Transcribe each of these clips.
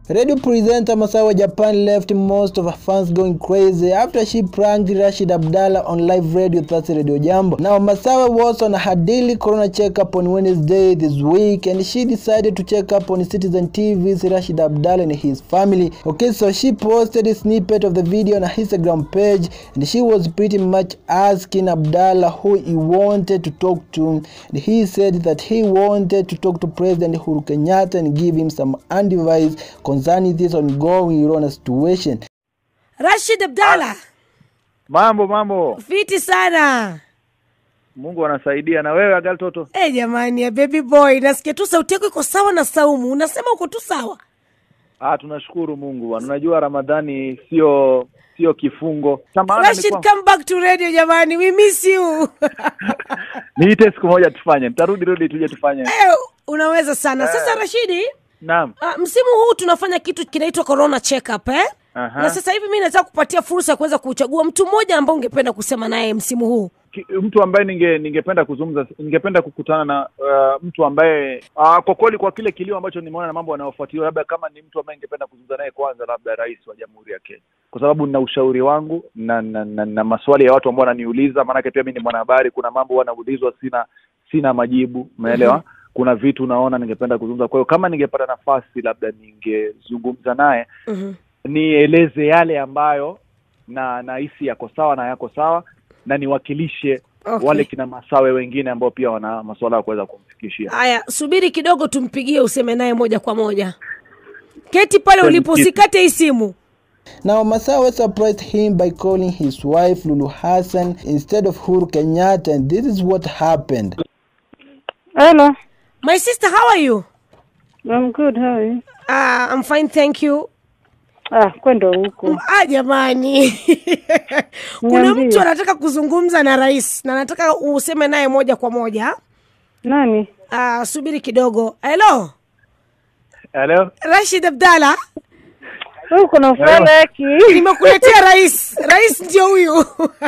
Radio presenter Masawe Japan left most of her fans going crazy after she pranked Rashid Abdalla on live radio Thursday Radio Jambo. Now Masawe was on her daily corona checkup on Wednesday this week, and she decided to check up on Citizen TV's Rashid Abdalla and his family. Okay, so she posted a snippet of the video on her Instagram page, and she was pretty much asking Abdalla who he wanted to talk to, and he said that he wanted to talk to President Uhuru Kenyatta and give him some advice concerning this ongoing Corona situation. Rashid Abdalla. Mambo. Fiti sana. Mungu anasaidia. Na wewe Agal Toto? Jamani ya baby boy, nasikia tu sauti yako iko sawa na Saumu. Unasema uko tu sawa? Tunashukuru Mungu bwana. Unajua Ramadhani sio kifungo. Rashid, come back to radio jamani. We miss you. Niite siku moja tufanye. Nitarudi tuje tufanye. Unaweza sana. Sasa Rashidi, naam. Msimu huu tunafanya kitu kinaitwa Corona Checkup Na sasa hivi mimi nataka kupatia fursa ya kuweza kuchagua mtu mmoja ambaye ungependa kusema naye msimu huu. Mtu ambaye ningependa kuzungumza, ningependa kukutana na mtu ambaye kwa kweli kwa kile kilio ambacho nimeona na mambo yanayofuatilia, labda kama ni mtu ambaye ningependa kuzungumza naye kwanza, labda Rais wa Jamhuri ya Kenya. Kwa sababu nina ushauri wangu na maswali ya watu ambao wananiuliza, maana pia mimi ni mwanahabari, kuna mambo wanaulizwa sina majibu, umeelewa? Kuna vitu naona ningependa kuzungumza. Kwa hiyo kama ningepata nafasi labda ningezungumza naye, nieleze yale ambayo nahisi yako sawa na niwakilishe wale kina Masawe wengine ambao pia wana masuala ya kuweza kumfikishia. Haya, subiri kidogo tumpigie useme naye moja kwa moja. Keti pale ulipo, usikate hii simu. Now Masawe surprised him by calling his wife Lulu Hassan instead of Uhuru Kenyatta, and this is what happened. Hello. My sister, how are you? I'm good, how are you? I'm fine, thank you. Kwenda huko. Jamani. Kuna mtu anataka kuzungumza na rais na anataka useme naye moja kwa moja. Nani? Subiri kidogo. Hello. Rashid Abdalla. Uko na ufala yake. Nimekuletea rais. Rais ndio huyu.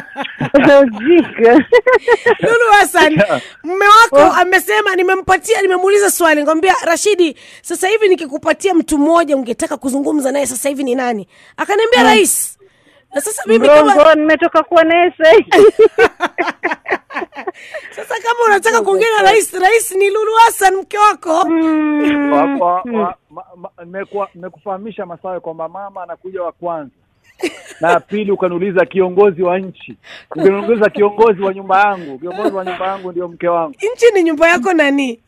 Jika. Lulu Hassan, mume wako amesema, nimemuuliza swali, ngomwambia Rashidi, sasa hivi nikikupatia mtu mmoja ungetaka kuzungumza naye sasa hivi ni nani? Akaniambia rais. Na sasa mimi kama nimetoka kuwa naye sasa. Sasa kama unataka kuongea na rais ni Lulu Hassan mke wako. Nimekufahamisha Masawe kwamba mama anakuja wa kwanza. Na pili ukaniuliza kiongozi wa nchi. Ukaniuliza kiongozi wa nyumba yangu. Kiongozi wa nyumba yangu ndio mke wangu. Nchi ni nyumba yako nani?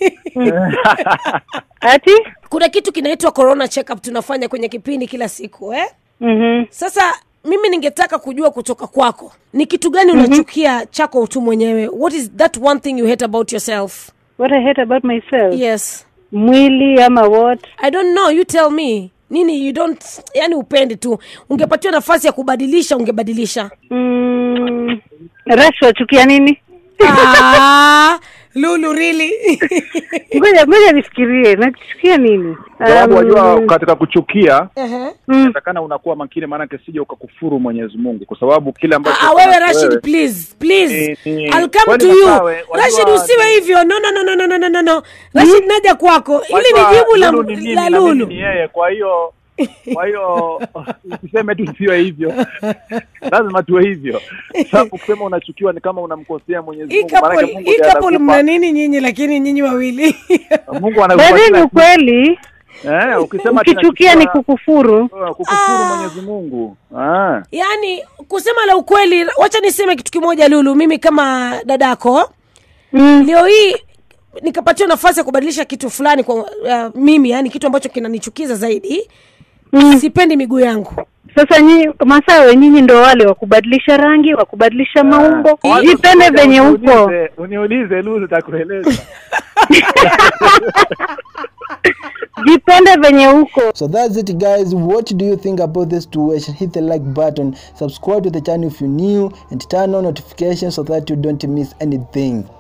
Ati? Kuna kitu kinaitwa Corona Checkup tunafanya kwenye kipindi kila siku, Sasa mimi ningetaka kujua kutoka kwako, ni kitu gani unachukia chako tu mwenyewe? What is that one thing you hate about yourself? What I hate about myself? Yes. Mwili ama what? I don't know, you tell me. Nini you don't, yani upende tu. Ungepatiwa nafasi ya kubadilisha, ungebadilisha. Rashid wachukia nini? Lulu really? Ngoja nifikirie, nachukia nini? Sababu wajua katika kuchukia, natakana unakuwa makini maana kesije ukakufuru Mwenyezi Mungu, kwa sababu kile ambacho wewe Rashid please. I'll come to you. Rashid usiwe hivyo. No. Rashid naja kwako. Ili ni jibu la Lulu. Ni yeye, kwa hiyo usiseme tu sio hivyo. Lazima tuwe hivyo. Sababu kusema unachukiwa ni kama unamkosea Mwenyezi Mungu. Maana Mungu ikapo mna nini nyinyi, lakini nyinyi wawili. Mungu anakupatia kweli. Ukisema ukichukia ni kukufuru. Kukufuru Mwenyezi Mungu. Yaani kusema la ukweli, wacha niseme kitu kimoja Lulu, mimi kama dadako leo hii nikapatiwa nafasi ya kubadilisha kitu fulani kwa mimi, yani kitu ambacho kinanichukiza zaidi. Sipendi miguu yangu. Sasa Masawe nyinyi ndio wale wa kubadilisha rangi, wa kubadilisha maumbo. Jipende venye uko. Uniulize Lulu takueleza. Jipende venye uko. So that's it guys. What do you think about this situation? Hit the like button, subscribe to the channel if you're new, and turn on notifications so that you don't miss anything.